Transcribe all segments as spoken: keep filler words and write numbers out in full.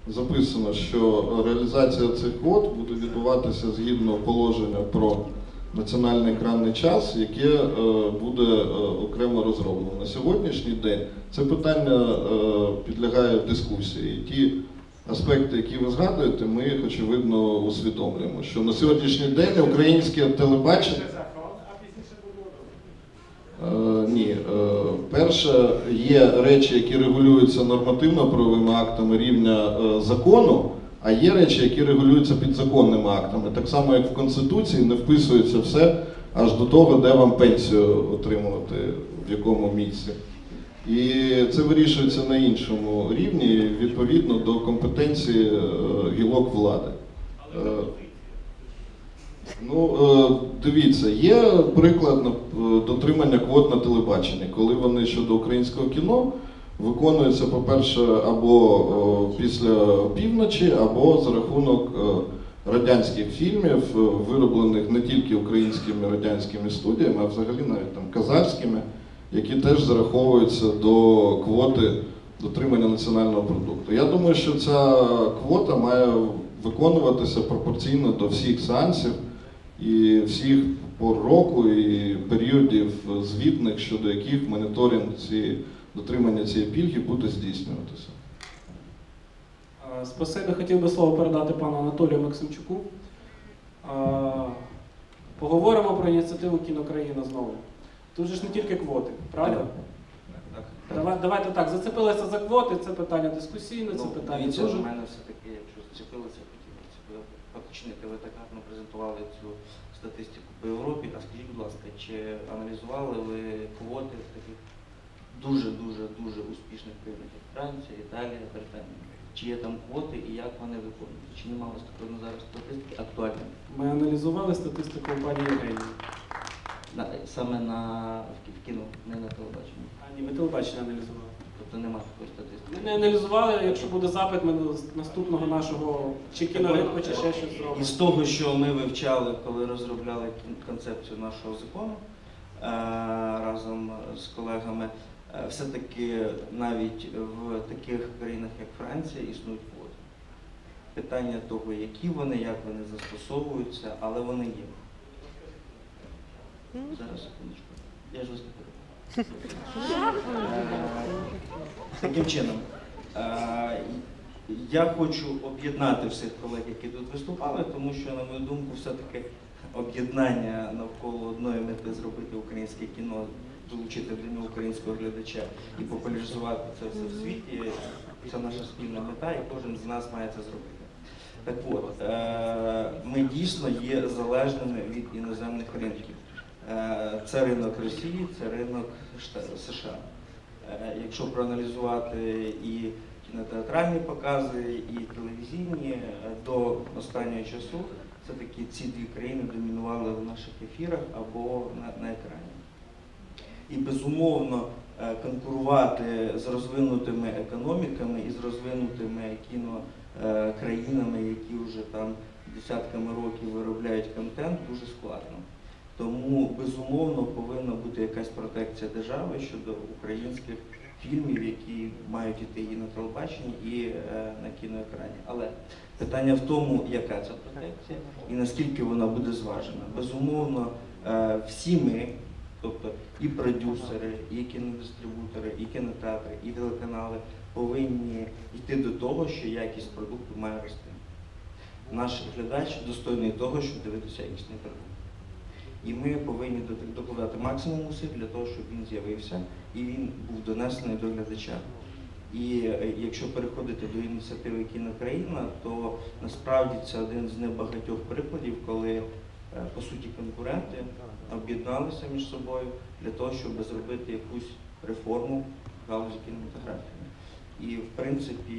записано, що реалізація цих квот буде відбуватися згідно положення про національний екранний час, яке е, буде е, окремо розроблено. На сьогоднішній день це питання е, підлягає дискусії. І ті аспекти, які ви згадуєте, ми, очевидно, усвідомлюємо, що на сьогоднішній день українське телебачення... Е, ні. Е, перше, є речі, які регулюються нормативно-правовими актами рівня е, закону, а є речі, які регулюються підзаконними актами. Так само, як в Конституції, не вписується все аж до того, де вам пенсію отримувати, в якому місці. І це вирішується на іншому рівні, відповідно до компетенції е, гілок влади. Е, Ну, дивіться, є приклад дотримання квот на телебаченні, коли вони щодо українського кіно виконуються, по-перше, або після півночі, або за рахунок радянських фільмів, вироблених не тільки українськими радянськими студіями, а взагалі навіть там казахськими, які теж зараховуються до квоти дотримання національного продукту. Я думаю, що ця квота має виконуватися пропорційно до всіх сеансів і всіх пор року і періодів звітних, щодо яких моніторинг цієї, дотримання цієї пільги буде здійснюватися. Спасибі, хотів би слово передати пану Анатолію Максимчуку. Поговоримо про ініціативу «Кінокраїна» знову. Тут же ж не тільки квоти, правда? Так. Давай, давайте так, зацепилися за квоти, це питання дискусійне, це Ну, питання дивіться, дуже... у мене все-таки, якщо зачепилися, хотілося б поточнити, ви так гарно презентували цю статистику по Європі, а скажіть, будь ласка, чи аналізували ви квоти таких дуже-дуже-дуже успішних країн, як Франція, Італія, Британія? Чи є там квоти і як вони виконуються? Чи немає у вас такої на зараз статистики актуальної? Ми аналізували статистику у пані Євгенії. На, саме на в кіно, не на телебаченні. А ні, ви телебачення аналізували. Тобто немає такої статистики? Ми не аналізували, якщо буде запит, ми до наступного нашого чи кіноринку, чи ще щось зробимо. Із того, що ми вивчали, коли розробляли концепцію нашого закону е разом з колегами, е все-таки навіть в таких країнах, як Франція, існують квоти. Питання того, які вони, як вони застосовуються, але вони є. Зараз, секундочку. Я ж вас не перебуваю. Таким чином, я хочу об'єднати всіх колег, які тут виступали, тому що, на мою думку, все-таки об'єднання навколо одної мети зробити українське кіно, долучити до нього українського глядача і популяризувати це все в світі, це наша спільна мета, і кожен з нас має це зробити. Так от, ми дійсно є залежними від іноземних ринків. Це ринок Росії, це ринок США. Якщо проаналізувати і кінотеатральні покази, і телевізійні, до останнього часу все-таки ці дві країни домінували в наших ефірах або на, на екрані. І безумовно конкурувати з розвинутими економіками і з розвинутими кінокраїнами, які вже там десятками років виробляють контент, дуже складно. Тому, безумовно, повинна бути якась протекція держави щодо українських фільмів, які мають іти і на телебаченні, і е, на кіноекрані. Але питання в тому, яка ця протекція і наскільки вона буде зважена. Безумовно, е, всі ми, тобто і продюсери, і кінодистрибутори, і кінотеатри, і телеканали, повинні йти до того, що якість продукту має рости. Наш глядач достойний того, щоб дивитися якісний продукт. І ми повинні докладати максимум усиль для того, щоб він з'явився і він був донесений до глядача. І якщо переходити до ініціативи «Кінокраїна», то насправді це один з небагатьох прикладів, коли, по суті, конкуренти об'єдналися між собою для того, щоб зробити якусь реформу в галузі кінематографії. І, в принципі,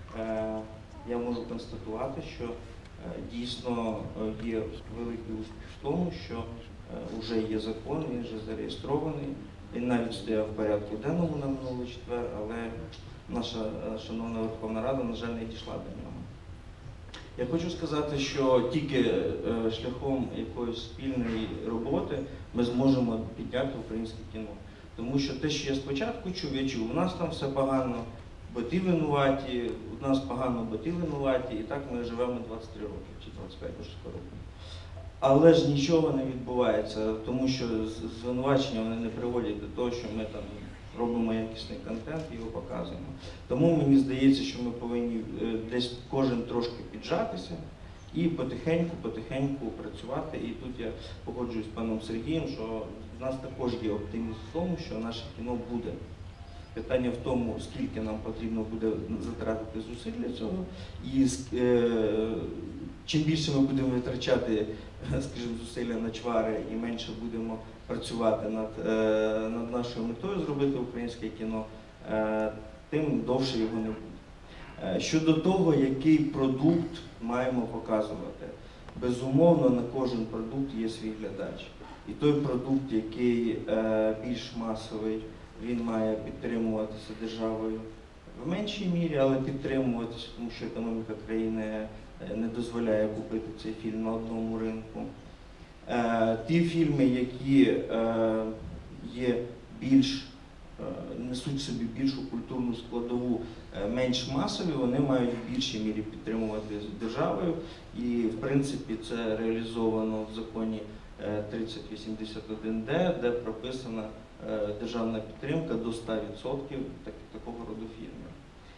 я можу констатувати, що дійсно є великий успіх в тому, що вже є закон, він вже зареєстрований, він навіть стояв в порядку денному на минулий четвер, але наша шановна Верховна Рада, на жаль, не дійшла до нього. Я хочу сказати, що тільки шляхом якоїсь спільної роботи ми зможемо підняти українське кіно. Тому що те, що я спочатку чув, я чув, у нас там все погано, боти винуваті, у нас погано боти винуваті, і так ми живемо двадцять три роки, чи двадцять п'ять вже скоро. Але ж нічого не відбувається, тому що з- звинувачення вони не приводять до того, що ми там робимо якісний контент і його показуємо. Тому мені здається, що ми повинні е, десь кожен трошки піджатися і потихеньку-потихеньку працювати. І тут я погоджуюсь з паном Сергієм, що в нас також є оптимізм в тому, що наше кіно буде. Питання в тому, скільки нам потрібно буде затратити зусиль для цього, і е, чим більше ми будемо витрачати, скажімо, зусилля на чвари і менше будемо працювати над, е, над нашою метою зробити українське кіно, е, тим довше його не буде. Е, щодо того, який продукт маємо показувати, безумовно, на кожен продукт є свій глядач. І той продукт, який е, більш масовий, він має підтримуватися державою в меншій мірі, але підтримуватися, тому що економіка країни не дозволяє купити цей фільм на одному ринку. Е, ті фільми, які е, є більш, е, несуть собі більшу культурну складову, е, менш масові, вони мають в більшій мірі підтримувати державою. І, в принципі, це реалізовано в законі тридцять вісімдесят один де, де прописана е, державна підтримка до ста відсотків так, такого роду фільмів.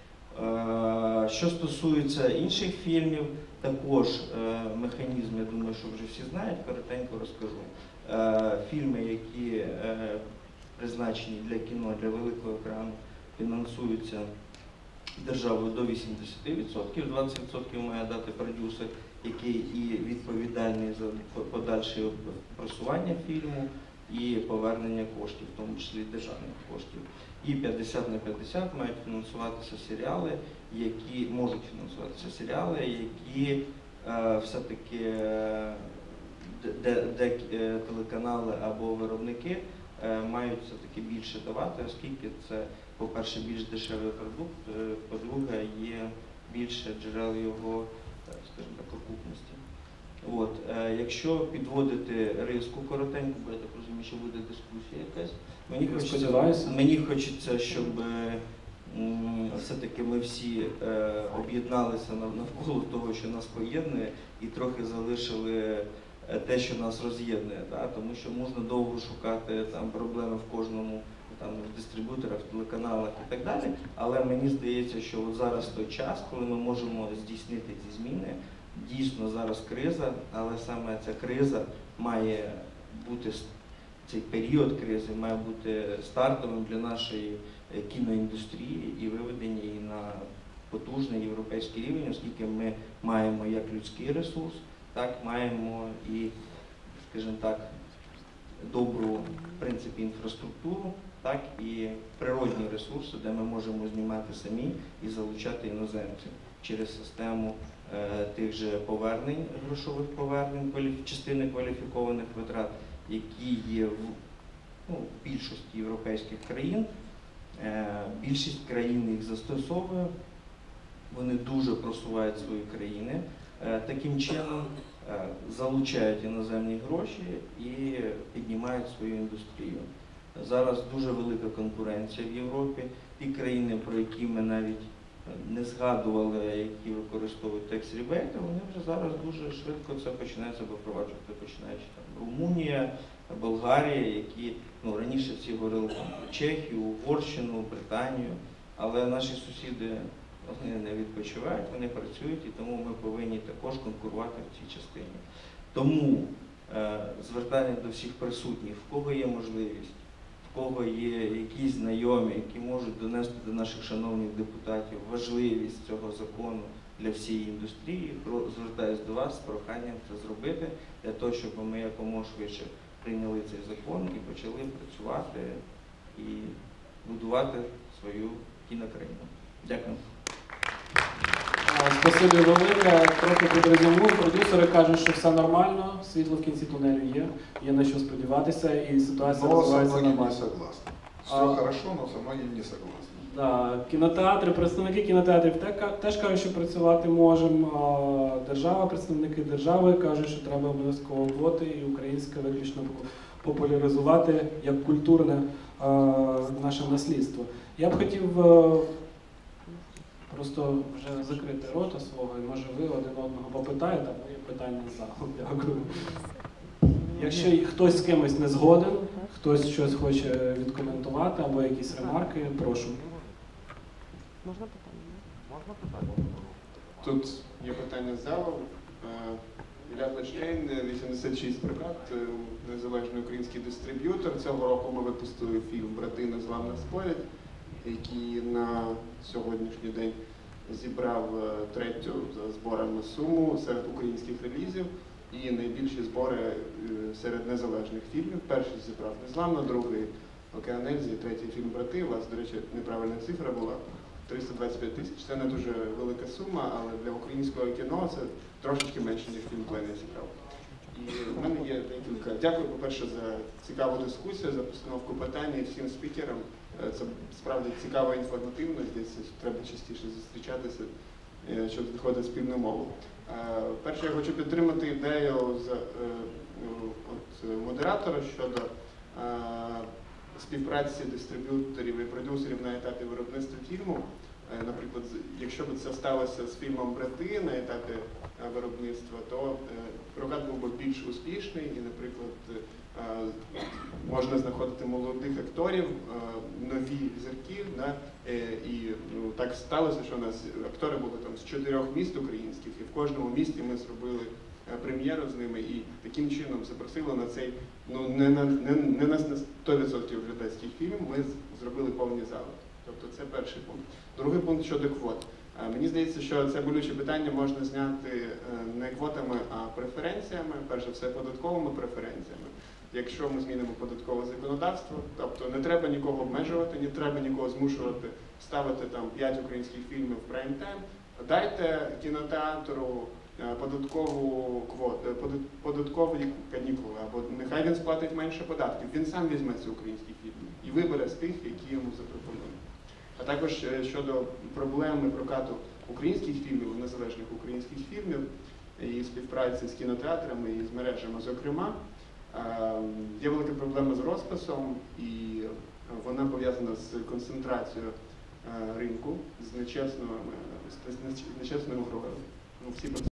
Е, що стосується інших фільмів, також е, механізм, я думаю, що вже всі знають, коротенько розкажу. Е, фільми, які е, призначені для кіно, для великого екрану, фінансуються державою до вісімдесят відсотків, двадцять відсотків має дати продюсер, який і відповідальний за подальше просування фільму і повернення коштів, в тому числі державних коштів. І п'ятдесят на п'ятдесят мають фінансуватися серіали, які можуть фінансуватися серіали, які е, все-таки е, де, де е, телеканали або виробники е, мають все-таки більше давати, оскільки це, по-перше, більш дешевий продукт, е, по-друге, є більше джерел його, скажімо так, окупності. От, е, якщо підводити риску коротенько, бо я так розумію, що буде дискусія якась, мені хочеться, мені хочеться, щоб м, все-таки ми всі е, об'єдналися навколо того, що нас поєднує, і трохи залишили те, що нас роз'єднує, да? Тому що можна довго шукати там проблеми в кожному, там, в дистриб'юторах, в телеканалах і так далі, але мені здається, що от зараз той час, коли ми можемо здійснити ці зміни. Дійсно, зараз криза, але саме ця криза має бути, цей період кризи має бути стартовим для нашої кіноіндустрії і виведення її на потужний європейський рівень, оскільки ми маємо як людський ресурс, так маємо і, скажімо так, добру, в принципі, інфраструктуру, так і природні ресурси, де ми можемо знімати самі і залучати іноземців через систему е, тих же повернень, грошових повернень, кваліф... частини кваліфікованих витрат, які є в, ну, в більшості європейських країн. Е, більшість країн їх застосовує, вони дуже просувають свої країни, е, таким чином е, залучають іноземні гроші і піднімають свою індустрію. Зараз дуже велика конкуренція в Європі. Ті країни, про які ми навіть не згадували, які використовують текс-рібейти, вони вже зараз дуже швидко це починаються випроваджувати, починаючи там Румунія, Болгарія, які ну, раніше всі говорили там, про Чехію, Угорщину, Британію, але наші сусіди вони не відпочивають, вони працюють, і тому ми повинні також конкурувати в цій частині. Тому е, звертання до всіх присутніх, в кого є можливість, в кого є якісь знайомі, які можуть донести до наших шановних депутатів важливість цього закону для всієї індустрії, звертаюся до вас з проханням це зробити, для того, щоб ми якомога швидше прийняли цей закон і почали працювати і будувати свою кінокраїну. Дякую. Спасибі велике. Трохи підрезюмую. Продюсери кажуть, що все нормально, світло в кінці тунелю є, є на що сподіватися, і ситуація Но со розвивається многим не нормально. согласны. Все А- хорошо, но со многим не согласны. Да, кінотеатри, представники кінотеатрів те- теж кажуть, що працювати можемо. А держава, представники держави кажуть, що треба обов'язково квоти і українське виключно популяризувати як культурне е, наше наслідство. Я б хотів е, просто вже закрити рота свого, і може ви один одного попитаєте, або є питання з залу. Дякую. Якщо хтось з кимось не згоден, хтось щось хоче відкоментувати або якісь ремарки, прошу. Можна питання? Можна питання? Тут є питання з залу. Е, Ілля Плечкейн, вісімдесят шість прокат, е, незалежний український дистриб'ютор. Цього року ми випустили фільм «Брати незламно спорять», який на сьогоднішній день зібрав е, третю за зборами суму серед українських релізів і найбільші збори е, серед незалежних фільмів. Перший зібрав «Незламно», другий «Океан Ельзи», третій фільм «Брати». У вас, до речі, неправильна цифра була. триста двадцять п'ять тисяч. Це не дуже велика сума, але для українського кіно це трошечки менше, ніж фільм «Плен» зібрав. І в мене є декілька. Дякую, по-перше, за цікаву дискусію, за постановку питань і всім спікерам. Це справді цікаво і інформативно, здається, треба частіше зустрічатися, щоб знаходити спільну мову. Перше, я хочу підтримати ідею з от, модератора щодо співпраці дистриб'юторів і продюсерів на етапі виробництва фільму. Наприклад, якщо б це сталося з фільмом «Брати» на етапі виробництва, то прокат був би більш успішний і, наприклад, можна знаходити молодих акторів, нові зірки. Да? І ну, так сталося, що у нас актори були там з чотирьох міст українських, і в кожному місті ми зробили прем'єру з ними і таким чином запросили на цей, ну не на, не, не на сто відсотків глядацький фільм, ми зробили повні зали. Тобто це перший пункт. Другий пункт щодо квот. Мені здається, що це болюче питання можна зняти не квотами, а преференціями, перш за все податковими преференціями. Якщо ми змінимо податкове законодавство, тобто не треба нікого обмежувати, не треба нікого змушувати ставити там п'ять українських фільмів в прайм-тайм, дайте кінотеатру податкову квоту, податкові канікули, або нехай він сплатить менше податків, він сам візьме ці українські фільми і вибере з тих, які йому запропонують. А також щодо проблеми прокату українських фільмів, незалежних українських фільмів, і співпраці з кінотеатрами і з мережами, зокрема, є велика проблема з розписом, і вона пов'язана з концентрацією ринку, з нечесною, з нечесною грою. Ну, всі